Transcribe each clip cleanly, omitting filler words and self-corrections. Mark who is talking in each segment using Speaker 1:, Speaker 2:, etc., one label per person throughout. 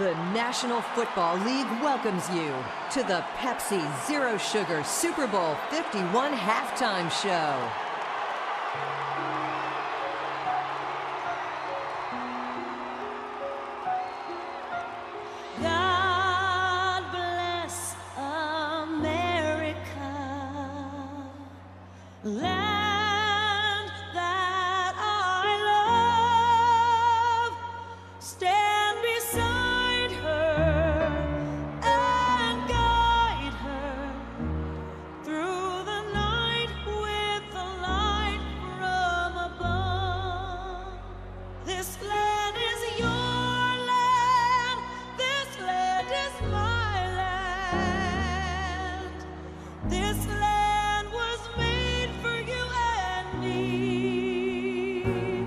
Speaker 1: The National Football League welcomes you to the Pepsi Zero Sugar Super Bowl 51 halftime show.
Speaker 2: God bless America, land that I love. Stand beside her and guide her through the night with the light from above. This land is your land, this land is my land. This land was made for you and me.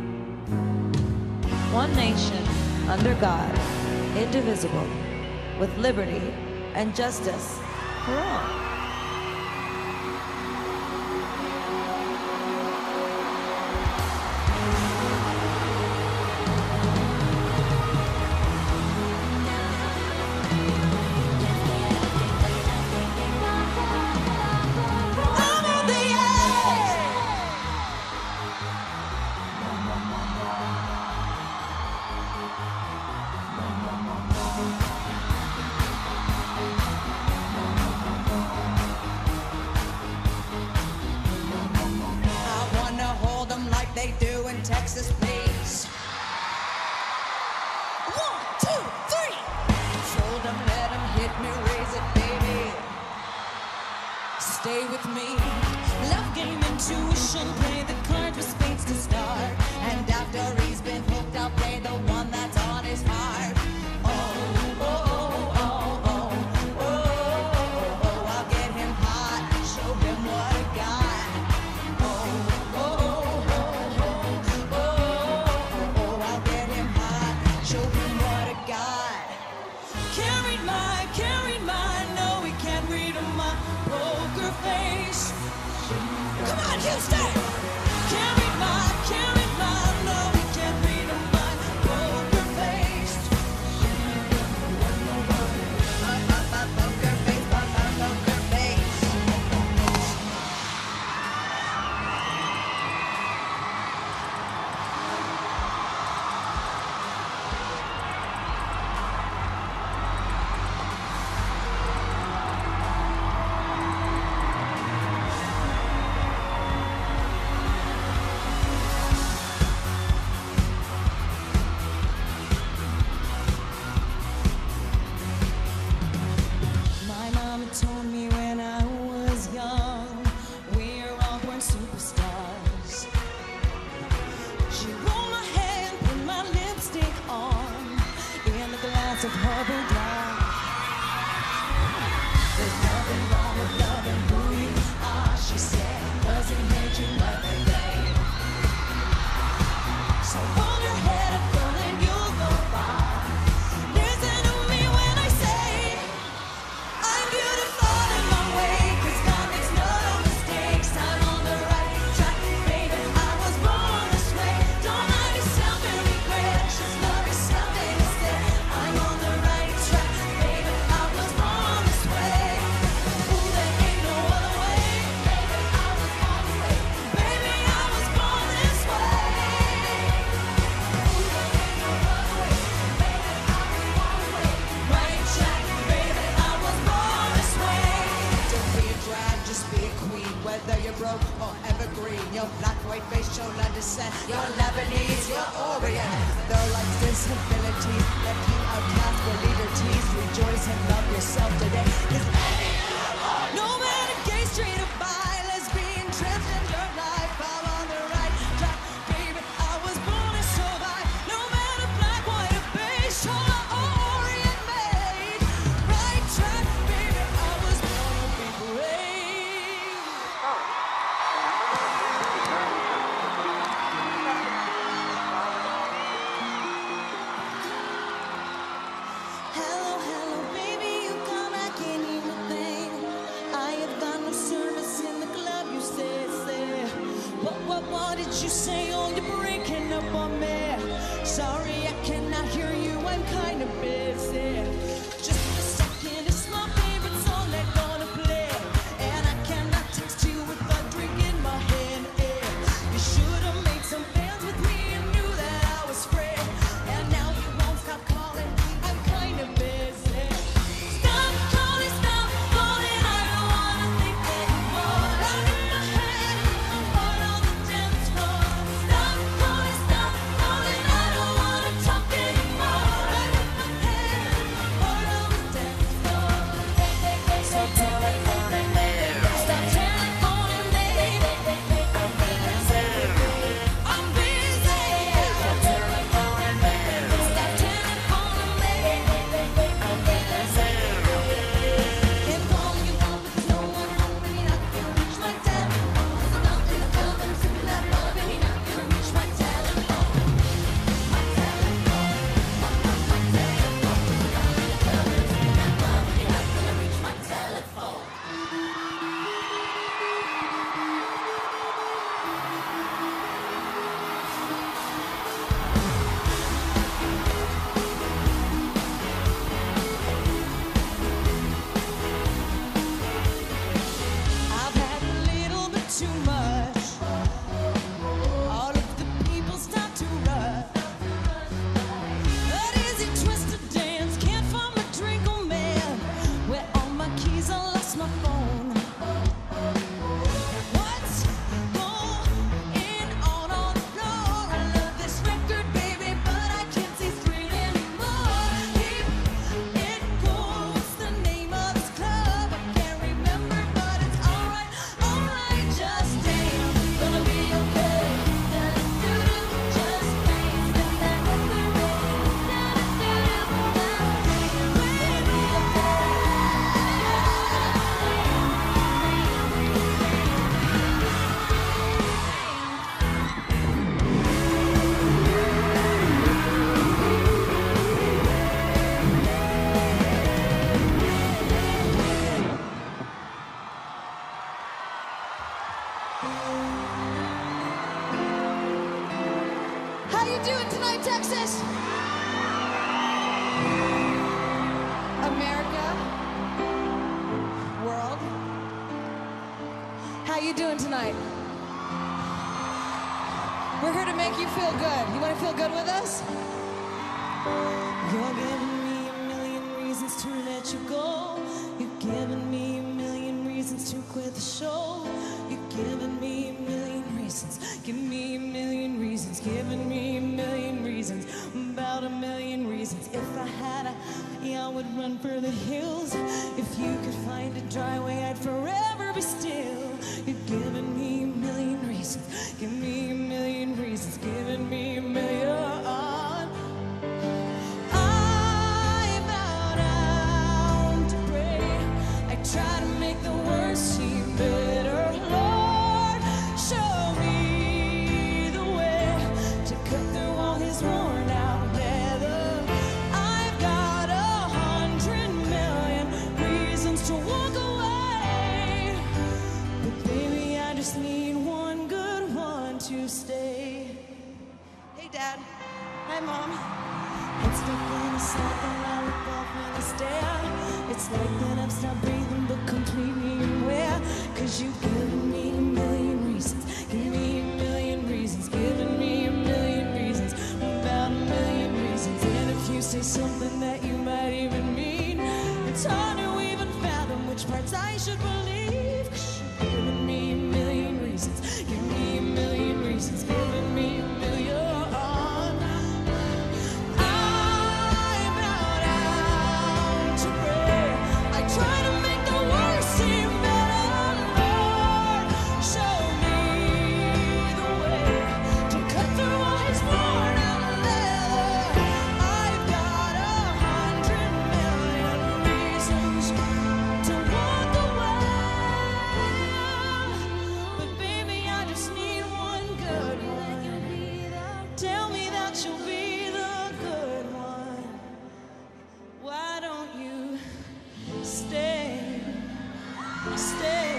Speaker 2: One nation, under God, indivisible, with liberty and justice for all.
Speaker 3: They do in Texas, please. 1, 2, 3. Fold them, let them hit me, raise it, baby. Stay with me. Love game, intuition, play the cards with spades to start. And after he's been hooked, I'll play the one that's on his heart. Oh, oh, oh, oh, oh, oh, oh, oh. I'll get him hot, show him what I got. Oh, oh, oh. Come on, Houston! Can't read my, no, we can't read my poker face. Poker face, poker face. Told me when I was young, we're all born superstars. She rolled my hair and put my lipstick on in a glass of harbor glass. There's nothing wrong with loving who you are, she said, 'cause it made you another day. So hold your head up, girl, and you'll go far. Listen to me when I say I'm beautiful in my way, 'cause God makes no mistakes. I'm on the right track, baby, I was born this way. Don't lie to yourself and regret, just love yourself instead. I'm on the right track, baby, I was born this way. Ooh, there ain't no other way, baby, I was born this way. Baby, I was born this way. Ooh, there ain't no other way, baby, I was born this way. Right track, baby, I was born this way. Don't be a drag, just be a queen. Whether you're broke or evergreen, your black, white face, your descent, your Lebanese, your Orient. Though life's disabilities left you outcast for leader teased, rejoice and love yourself today. 'Cause baby, no matter gay, straight or bi, lesbian, transgender life, I'm on the right track, baby, I was born to survive. No matter black, white, or beige, or Orient made. Right track, baby, I was born to be brave. Hello, hello, baby, you come back in anything. I have got no service in the club, you say. What did you say? Oh, you're breaking up on me. Sorry, I cannot hear you, I'm kind of busy. How you doing tonight, Texas? America? World? How you doing tonight? We're here to make you feel good. You want to feel good with us? You're giving me a million reasons to let you go. You're giving me a million reasons to quit the show. You're giving me a million reasons. Give me a million reasons. Giving me a million reasons. About a million reasons. If I had I would run for the hills. If you could find a dry way, I'd forever be still. You're giving me a million reasons. Give me a million reasons. Giving me a million. I bow down to pray. I try to make the worst seem better. Lord, show me the way to cut through all his worn out leather. I've got 100 million reasons to walk away, but baby, I just need one good one to stay. Hey, Dad. Hi, Mom. It's stuck in a cycle, I look off and I stare. It's like that I've stopped breathing, but completely aware. Cause you've given me a million reasons. Give me a million reasons. Giving me a million reasons. About a million reasons. And if you say something that you might even mean, it's hard to even fathom which parts I should believe. Cause you've given me a million reasons. Give me a million reasons. Giving me a million. Try to make the worst seem better, Lord. Show me the way to cut through all his worn out leather. I've got 100 million reasons to walk away, but baby, I just need one good one. Tell me that you'll be the good one. Why don't you stay, stay.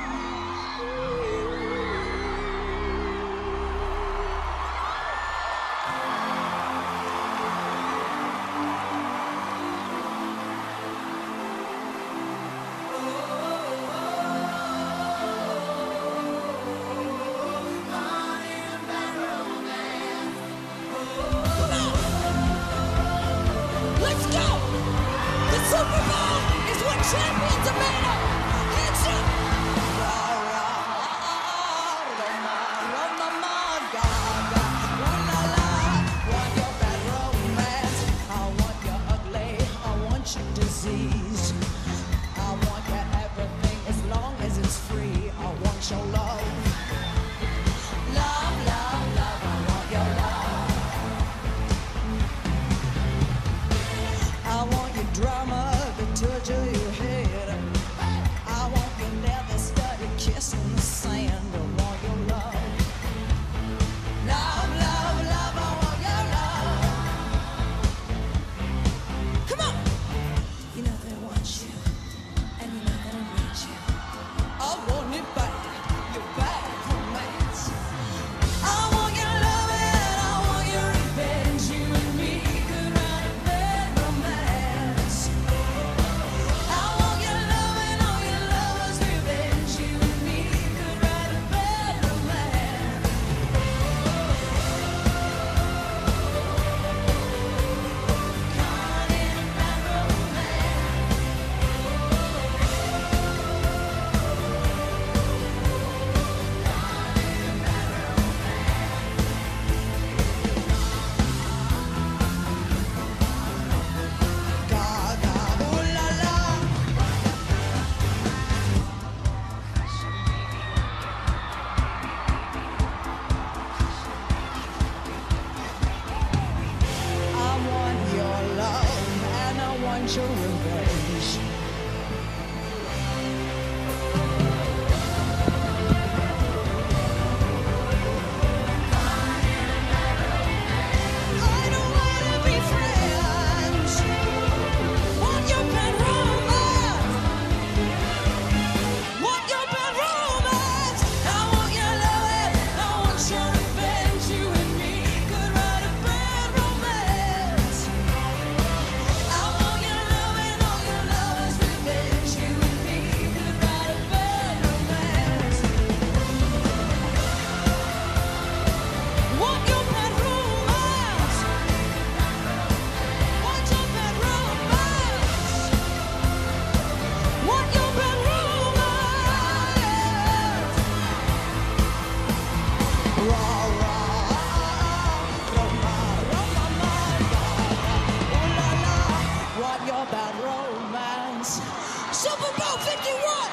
Speaker 3: Let's go! The Super Bowl is what champions are made of. Hands up! Disease. I want your everything as long as it's free. I want your love. Love, love, love. I want your love. I want your drama, the touch of your head. I want your never study kiss in the sand. I want your love. Love, love, love. I want your love. Come on. You know they want you, and you know they don't need you. I want it back, your bad romance. I want your love and I want your revenge. You and me could write a bad romance. I want your love and all your lovers' revenge. You and me could write a bad romance. Caught in a bad romance. Gaga, ooh la la. I want your love and I want your revenge. I don't wanna be friends. Want your bad romance. Want your bad romance. I want your love and I want your revenge. You and me could write 51.